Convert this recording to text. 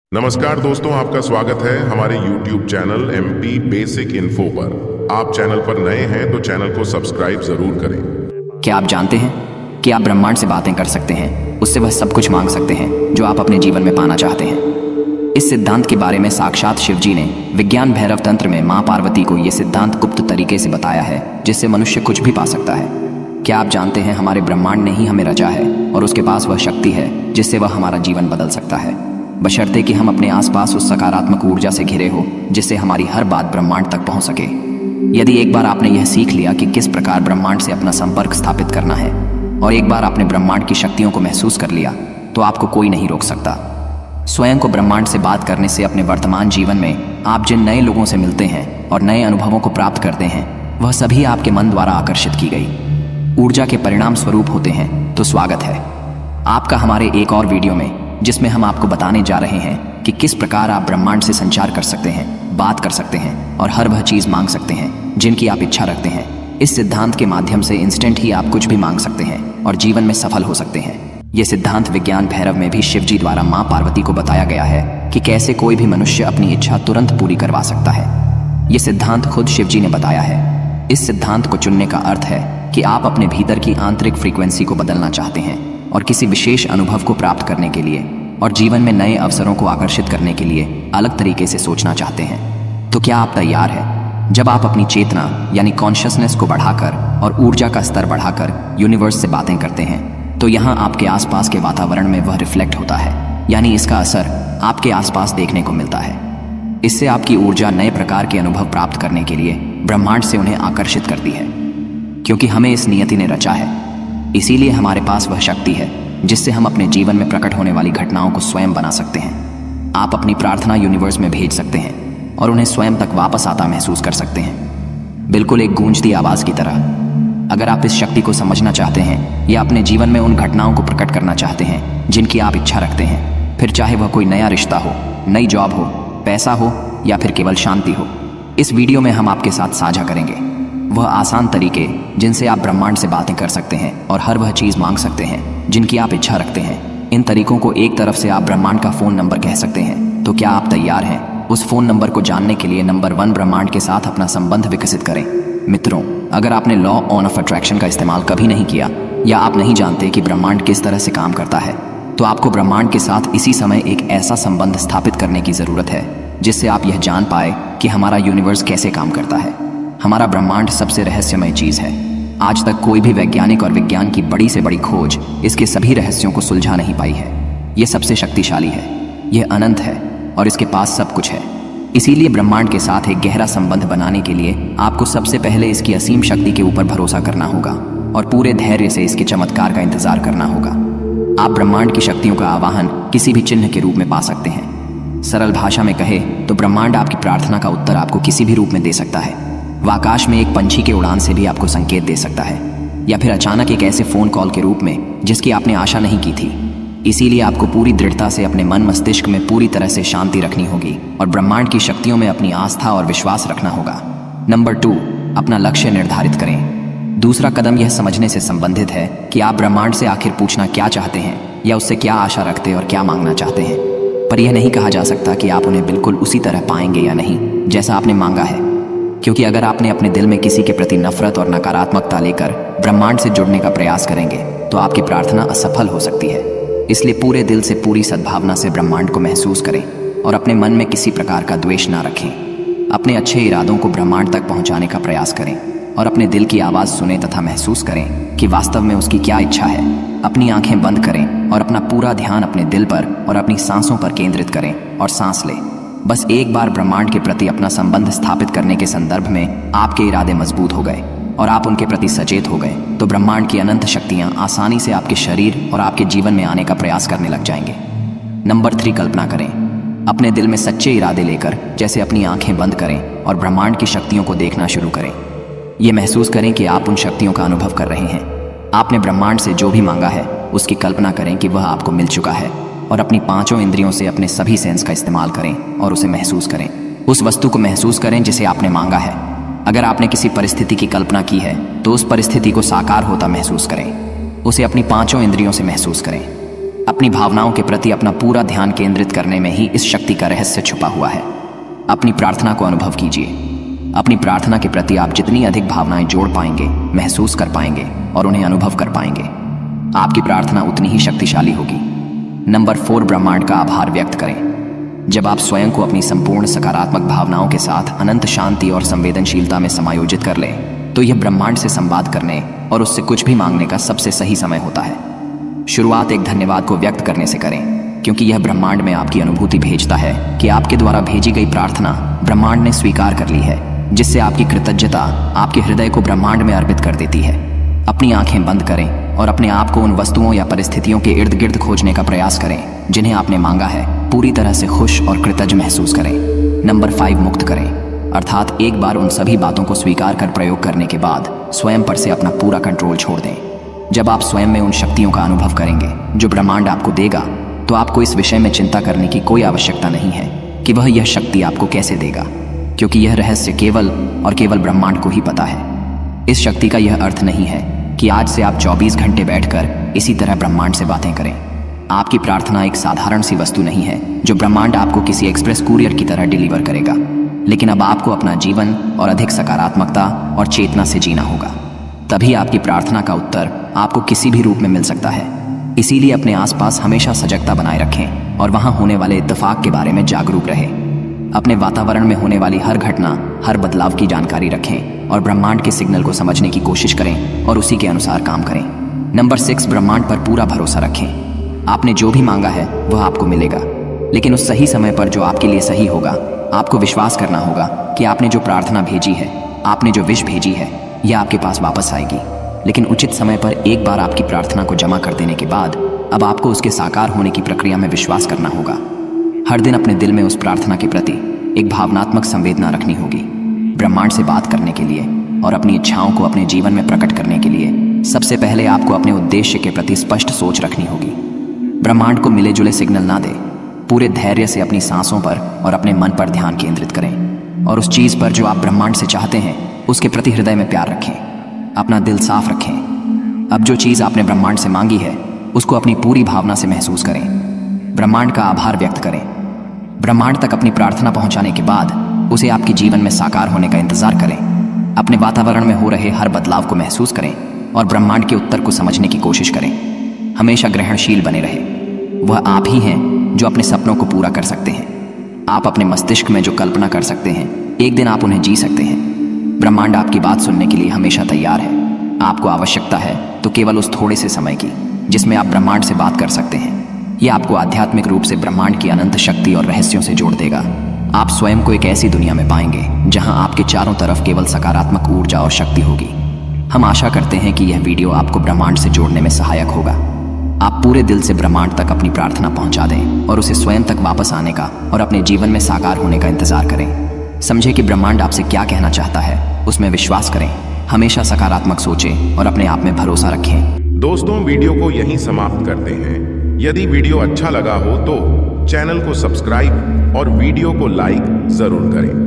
नमस्कार दोस्तों, आपका स्वागत है हमारे YouTube channel MP basic info पर। आप चैनल पर नए हैं तो चैनल को सब्सक्राइब जरूर करें। क्या आप जानते हैं कि आप ब्रह्मांड से बातें कर सकते हैं, उससे वह सब कुछ मांग सकते हैं जो आप अपने जीवन में पाना चाहते हैं। इस सिद्धांत के बारे में साक्षात शिव जी ने विज्ञान भैरव तंत्र में माँ पार्वती को यह सिद्धांत गुप्त तरीके से बताया है, जिससे मनुष्य कुछ भी पा सकता है। क्या आप जानते हैं हमारे ब्रह्मांड ने ही हमें रचा है और उसके पास वह शक्ति है जिससे वह हमारा जीवन बदल सकता है, बशर्ते कि हम अपने आसपास उस सकारात्मक ऊर्जा से घिरे हो जिससे हमारी हर बात ब्रह्मांड तक पहुंच सके। यदि एक बार आपने यह सीख लिया कि किस प्रकार ब्रह्मांड से अपना संपर्क स्थापित करना है और एक बार आपने ब्रह्मांड की शक्तियों को महसूस कर लिया, तो आपको कोई नहीं रोक सकता। स्वयं को ब्रह्मांड से बात करने से अपने वर्तमान जीवन में आप जिन नए लोगों से मिलते हैं और नए अनुभवों को प्राप्त करते हैं, वह सभी आपके मन द्वारा आकर्षित की गई ऊर्जा के परिणाम स्वरूप होते हैं। तो स्वागत है आपका हमारे एक और वीडियो में, जिसमें हम आपको बताने जा रहे हैं कि किस प्रकार आप ब्रह्मांड से संचार कर सकते हैं, बात कर सकते हैं और हर वह चीज मांग सकते हैं जिनकी आप इच्छा रखते हैं। इस सिद्धांत के माध्यम से इंस्टेंट ही आप कुछ भी मांग सकते हैं और जीवन में सफल हो सकते हैं। यह सिद्धांत विज्ञान भैरव में भी शिव जी द्वारा माँ पार्वती को बताया गया है कि कैसे कोई भी मनुष्य अपनी इच्छा तुरंत पूरी करवा सकता है। यह सिद्धांत खुद शिव जी ने बताया है। इस सिद्धांत को चुनने का अर्थ है कि आप अपने भीतर की आंतरिक फ्रीक्वेंसी को बदलना चाहते हैं और किसी विशेष अनुभव को प्राप्त करने के लिए और जीवन में नए अवसरों को आकर्षित करने के लिए अलग तरीके से सोचना चाहते हैं। तो क्या आप तैयार हैं? जब आप अपनी चेतना यानी कॉन्शियसनेस को बढ़ाकर और ऊर्जा का स्तर बढ़ाकर यूनिवर्स से बातें करते हैं, तो यहाँ आपके आसपास के वातावरण में वह रिफ्लेक्ट होता है, यानी इसका असर आपके आसपास देखने को मिलता है। इससे आपकी ऊर्जा नए प्रकार के अनुभव प्राप्त करने के लिए ब्रह्मांड से उन्हें आकर्षित करती है, क्योंकि हमें इस नियति ने रचा है। इसीलिए हमारे पास वह शक्ति है जिससे हम अपने जीवन में प्रकट होने वाली घटनाओं को स्वयं बना सकते हैं। आप अपनी प्रार्थना यूनिवर्स में भेज सकते हैं और उन्हें स्वयं तक वापस आता महसूस कर सकते हैं, बिल्कुल एक गूंजती आवाज की तरह। अगर आप इस शक्ति को समझना चाहते हैं या अपने जीवन में उन घटनाओं को प्रकट करना चाहते हैं जिनकी आप इच्छा रखते हैं, फिर चाहे वह कोई नया रिश्ता हो, नई जॉब हो, पैसा हो या फिर केवल शांति हो, इस वीडियो में हम आपके साथ साझा करेंगे वह आसान तरीके जिनसे आप ब्रह्मांड से बातें कर सकते हैं और हर वह चीज मांग सकते हैं जिनकी आप इच्छा रखते हैं। इन तरीकों को एक तरफ से आप ब्रह्मांड का फोन नंबर कह सकते हैं। तो क्या आप तैयार हैं? उस फोन नंबर को जानने के लिए नंबर 1 ब्रह्मांड के साथ अपना संबंध विकसित करें। मित्रों, अगर आपने लॉ ऑफ अट्रैक्शन का इस्तेमाल कभी नहीं किया या आप नहीं जानते कि ब्रह्मांड किस तरह से काम करता है, तो आपको ब्रह्मांड के साथ इसी समय एक ऐसा संबंध स्थापित करने की जरूरत है जिससे आप यह जान पाए कि हमारा यूनिवर्स कैसे काम करता है। हमारा ब्रह्मांड सबसे रहस्यमय चीज है। आज तक कोई भी वैज्ञानिक और विज्ञान की बड़ी से बड़ी खोज इसके सभी रहस्यों को सुलझा नहीं पाई है। यह सबसे शक्तिशाली है, यह अनंत है और इसके पास सब कुछ है। इसीलिए ब्रह्मांड के साथ एक गहरा संबंध बनाने के लिए आपको सबसे पहले इसकी असीम शक्ति के ऊपर भरोसा करना होगा और पूरे धैर्य से इसके चमत्कार का इंतजार करना होगा। आप ब्रह्मांड की शक्तियों का आवाहन किसी भी चिन्ह के रूप में पा सकते हैं। सरल भाषा में कहे तो ब्रह्मांड आपकी प्रार्थना का उत्तर आपको किसी भी रूप में दे सकता है। वह आकाश में एक पंछी के उड़ान से भी आपको संकेत दे सकता है, या फिर अचानक एक ऐसे फोन कॉल के रूप में जिसकी आपने आशा नहीं की थी। इसीलिए आपको पूरी दृढ़ता से अपने मन मस्तिष्क में पूरी तरह से शांति रखनी होगी और ब्रह्मांड की शक्तियों में अपनी आस्था और विश्वास रखना होगा। नंबर 2, अपना लक्ष्य निर्धारित करें। दूसरा कदम यह समझने से संबंधित है कि आप ब्रह्मांड से आखिर पूछना क्या चाहते हैं या उससे क्या आशा रखते और क्या मांगना चाहते हैं। पर यह नहीं कहा जा सकता कि आप उन्हें बिल्कुल उसी तरह पाएंगे या नहीं जैसा आपने मांगा है, क्योंकि अगर आपने अपने दिल में किसी के प्रति नफरत और नकारात्मकता लेकर ब्रह्मांड से जुड़ने का प्रयास करेंगे तो आपकी प्रार्थना असफल हो सकती है। इसलिए पूरे दिल से पूरी सद्भावना से ब्रह्मांड को महसूस करें और अपने मन में किसी प्रकार का द्वेष ना रखें। अपने अच्छे इरादों को ब्रह्मांड तक पहुंचाने का प्रयास करें और अपने दिल की आवाज सुने तथा महसूस करें कि वास्तव में उसकी क्या इच्छा है। अपनी आंखें बंद करें और अपना पूरा ध्यान अपने दिल पर और अपनी सांसों पर केंद्रित करें और सांस लें। बस एक बार ब्रह्मांड के प्रति अपना संबंध स्थापित करने के संदर्भ में आपके इरादे मजबूत हो गए और आप उनके प्रति सचेत हो गए, तो ब्रह्मांड की अनंत शक्तियां आसानी से आपके शरीर और आपके जीवन में आने का प्रयास करने लग जाएंगे। नंबर 3, कल्पना करें। अपने दिल में सच्चे इरादे लेकर जैसे अपनी आंखें बंद करें और ब्रह्मांड की शक्तियों को देखना शुरू करें। ये महसूस करें कि आप उन शक्तियों का अनुभव कर रहे हैं। आपने ब्रह्मांड से जो भी मांगा है उसकी कल्पना करें कि वह आपको मिल चुका है और अपनी 5 इंद्रियों से अपने सभी सेंस का इस्तेमाल करें और उसे महसूस करें। उस वस्तु को महसूस करें जिसे आपने मांगा है। अगर आपने किसी परिस्थिति की कल्पना की है तो उस परिस्थिति को साकार होता महसूस करें। उसे अपनी 5 इंद्रियों से महसूस करें। अपनी भावनाओं के प्रति अपना पूरा ध्यान केंद्रित करने में ही इस शक्ति का रहस्य छुपा हुआ है। अपनी प्रार्थना को अनुभव कीजिए। अपनी प्रार्थना के प्रति आप जितनी अधिक भावनाएं जोड़ पाएंगे, महसूस कर पाएंगे और उन्हें अनुभव कर पाएंगे, आपकी प्रार्थना उतनी ही शक्तिशाली होगी। नंबर 4, ब्रह्मांड का आभार व्यक्त करें। जब आप स्वयं को अपनी संपूर्ण सकारात्मक भावनाओं के साथ अनंत शांति और संवेदनशीलता में समायोजित कर लें, तो यह ब्रह्मांड से संवाद करने और उससे कुछ भी मांगने का सबसे सही समय होता है। शुरुआत एक धन्यवाद को व्यक्त करने से करें, क्योंकि यह ब्रह्मांड में आपकी अनुभूति भेजता है कि आपके द्वारा भेजी गई प्रार्थना ब्रह्मांड ने स्वीकार कर ली है, जिससे आपकी कृतज्ञता आपके हृदय को ब्रह्मांड में अर्पित कर देती है। अपनी आंखें बंद करें और अपने आप को उन वस्तुओं या परिस्थितियों के इर्द गिर्द खोजने का प्रयास करें जिन्हें आपने मांगा है। पूरी तरह से खुश और कृतज्ञ महसूस करें। नंबर 5, मुक्त करें, अर्थात एक बार उन सभी बातों को स्वीकार कर प्रयोग करने के बाद स्वयं पर से अपना पूरा कंट्रोल छोड़ दें। जब आप स्वयं में उन शक्तियों का अनुभव करेंगे जो ब्रह्मांड आपको देगा, तो आपको इस विषय में चिंता करने की कोई आवश्यकता नहीं है कि वह यह शक्ति आपको कैसे देगा, क्योंकि यह रहस्य केवल और केवल ब्रह्मांड को ही पता है। इस शक्ति का यह अर्थ नहीं है कि आज से आप 24 घंटे बैठकर इसी तरह ब्रह्मांड से बातें करें। आपकी प्रार्थना एक साधारण सी वस्तु नहीं है जो ब्रह्मांड आपको किसी एक्सप्रेस कुरियर की तरह डिलीवर करेगा, लेकिन अब आपको अपना जीवन और अधिक सकारात्मकता और चेतना से जीना होगा। तभी आपकी प्रार्थना का उत्तर आपको किसी भी रूप में मिल सकता है। इसीलिए अपने आसपास हमेशा सजगता बनाए रखें और वहां होने वाले इत्तेफाक के बारे में जागरूक रहें। अपने वातावरण में होने वाली हर घटना, हर बदलाव की जानकारी रखें और ब्रह्मांड के सिग्नल को समझने की कोशिश करें और उसी के अनुसार काम करें। नंबर 6, ब्रह्मांड पर पूरा भरोसा रखें। आपने जो भी मांगा है वह आपको मिलेगा, लेकिन उस सही समय पर जो आपके लिए सही होगा। आपको विश्वास करना होगा कि आपने जो प्रार्थना भेजी है, आपने जो विश भेजी है, यह आपके पास वापस आएगी। लेकिन उचित समय पर एक बार आपकी प्रार्थना को जमा कर देने के बाद अब आपको उसके साकार होने की प्रक्रिया में विश्वास करना होगा। हर दिन अपने दिल में उस प्रार्थना के प्रति एक भावनात्मक संवेदना रखनी होगी। ब्रह्मांड से बात करने के लिए और अपनी इच्छाओं को अपने जीवन में प्रकट करने के लिए सबसे पहले आपको अपने उद्देश्य के प्रति स्पष्ट सोच रखनी होगी। ब्रह्मांड को मिले जुले सिग्नल ना दें। पूरे धैर्य से अपनी सांसों पर और अपने मन पर ध्यान केंद्रित करें और उस चीज पर जो आप ब्रह्मांड से चाहते हैं उसके प्रति हृदय में प्यार रखें। अपना दिल साफ रखें। अब जो चीज आपने ब्रह्मांड से मांगी है उसको अपनी पूरी भावना से महसूस करें। ब्रह्मांड का आभार व्यक्त करें। ब्रह्मांड तक अपनी प्रार्थना पहुंचाने के बाद उसे आपके जीवन में साकार होने का इंतजार करें। अपने वातावरण में हो रहे हर बदलाव को महसूस करें और ब्रह्मांड के उत्तर को समझने की कोशिश करें। हमेशा ग्रहणशील बने रहे। वह आप ही हैं जो अपने सपनों को पूरा कर सकते हैं। आप अपने मस्तिष्क में जो कल्पना कर सकते हैं, एक दिन आप उन्हें जी सकते हैं। ब्रह्मांड आपकी बात सुनने के लिए हमेशा तैयार है। आपको आवश्यकता है तो केवल उस थोड़े से समय की जिसमें आप ब्रह्मांड से बात कर सकते हैं। यह आपको आध्यात्मिक रूप से ब्रह्मांड की अनंत शक्ति और रहस्यों से जोड़ देगा। आप स्वयं को एक ऐसी दुनिया में पाएंगे जहां आपके चारों तरफ केवल सकारात्मक ऊर्जा और शक्ति होगी। हम आशा करते हैं कि यह वीडियो आपको ब्रह्मांड से जोड़ने में सहायक होगा। आप पूरे दिल से ब्रह्मांड तक अपनी प्रार्थना पहुंचा दें और उसे स्वयं तक वापस आने का और अपने जीवन में साकार होने का इंतजार करें। समझे कि ब्रह्मांड आपसे क्या कहना चाहता है, उसमें विश्वास करें। हमेशा सकारात्मक सोचें और अपने आप में भरोसा रखें। दोस्तों, वीडियो को यहीं समाप्त करते हैं। यदि वीडियो अच्छा लगा हो तो चैनल को सब्सक्राइब और वीडियो को लाइक जरूर करें।